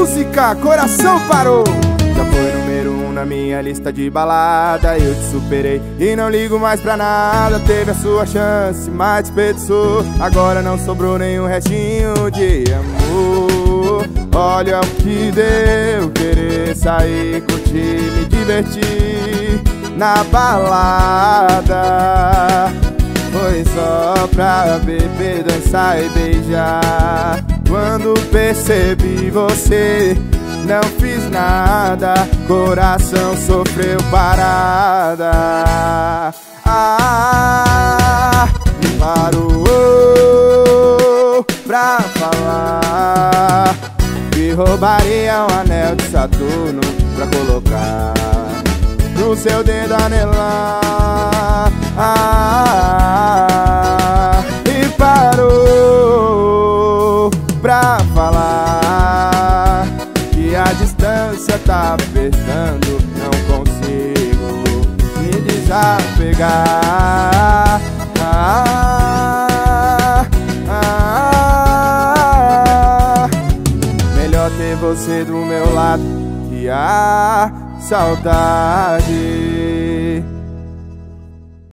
música, coração parou. Já foi número 1 na minha lista de balada. Eu te superei e não ligo mais pra nada. Teve a sua chance, mas desperdiçou. Agora não sobrou nenhum restinho de amor. Olha o que deu querer sair, curtir, me divertir na balada. Foi só pra beber, dançar e beijar. Quando percebi você, não fiz nada, coração sofreu parada. Parou pra falar que roubaria um anel de Saturno pra colocar no seu dedo anelar. E parou pra falar que a distância tá apertando, não consigo me desapegar. Melhor ter você do meu lado que a saudade.